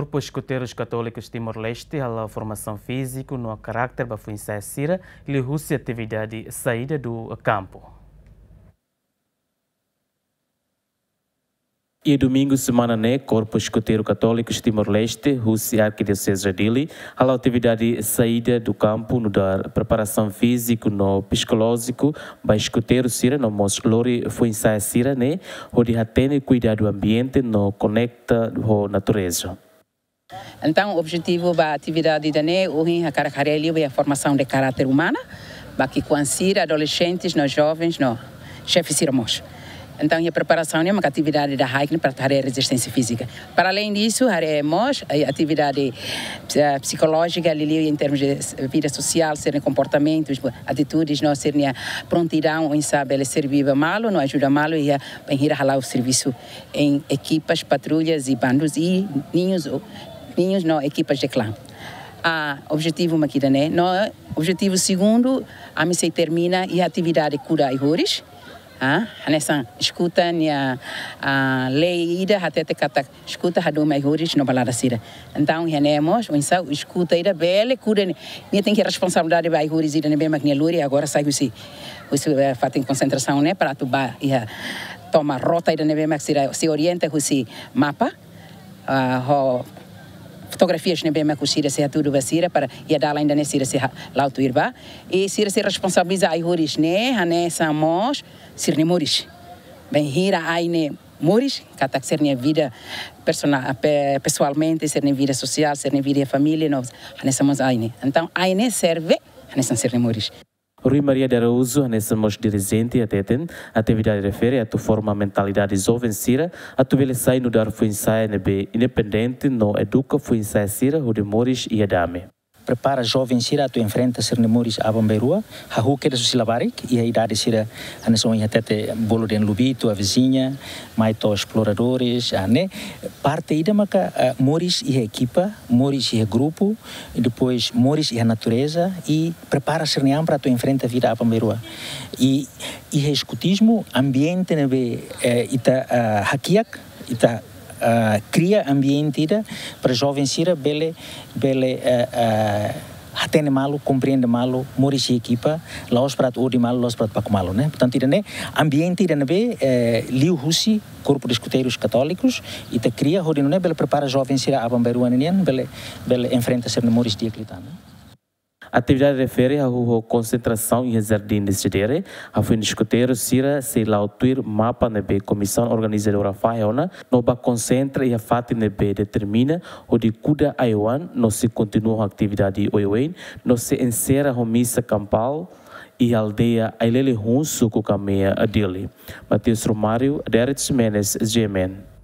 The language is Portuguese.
Corpo Escuteiros Católicos Timor-Leste, a formação física no carácter da Fuinsá-Sira e a atividade saída do campo. E domingo semana Corpo Escuteiro Católicos Timor-Leste, Rússia Arquidiocese Dili, a atividade saída do campo, no dar preparação física, no psicológico, para escuteiro Sira, no mos lori Fuinsá Sira, né, onde tem cuidado do ambiente, no conecta com a natureza. Então, o objetivo da atividade da NE é a formação de caráter humano, para que com Sira, adolescentes, nós jovens, nós chefes Siramos. Então, a preparação é uma atividade da hiking para ter resistência física. Para além disso, haremos a atividade psicológica, em termos de vida social, serem comportamentos, atitudes, nós serem prontidão em saber servir malo, não ajuda malo e ir a o serviço em equipas, patrulhas e bandos e ninhos não, equipas de clã. Objetivo aqui da NE, objetivo segundo, a missão termina e a atividade cura e rores. Nessa escuta a lei ida até te cata escuta a do mais horas no balada sira. Então renemos o escuta ida bele cura nem tem que responsabilidade vai horas ida nem mais luri agora sai o fatem concentração né para tu ba e toma rota ida nem mais se orienta com se mapa fotografias nem bem mais cosira se tudo basira para ia dar ainda nesse se lá tu irba e se responsabiliza ai horas né nessa mos sirne moris bem hira aine moris kata sirne vida pessoalmente sirne vida social sirne vida família nós nessa mos aine então aine serve nessa sirne moris. Rui Maria de Araújo, nessa mos dirigente a atividade refere a tu forma mentalidade jovem Sira, a tu vele sai no dar Fuinsá independente no educa Fuinsá Sira, o de Moris e Adame. Prepara jovem Sira tu enfrenta ser Moris a Bamberua, a que de Silabarik e a idade Sira a nação e até bolo de Lubito a vizinha, mais to exploradores, né? Parte ida maca Moris e a equipa, Moris e a grupo, e depois Moris e a natureza e prepara ser para tu enfrenta a vida a Bamberua. E escutismo ambiente nebe ita hakiak ita cria ambiente para jovens Sira bele atende malo, compreende malo, moris e equipa, laos para odi malo, laos para paco malo, né? Portanto, né, ambiente liu husi, Corpo de Escuteiros Católicos, e te cria, onde não é, bele prepara jovens Sira a Bamberua, bele enfrenta ser moris de acreditando. A atividade refere a concentração e jardim de Cidere, a fim de escuteiro Sira se lautuir mapa nebe comissão organizadora faona, no ba concentra e a fati nebe determina o de cuida aiwan, no se continua a atividade oiwen, no se encerra a missa campal e a aldeia Ailele Hunsu com caminha a Dili. Mateus Romário, Derek Jimenez, GMN.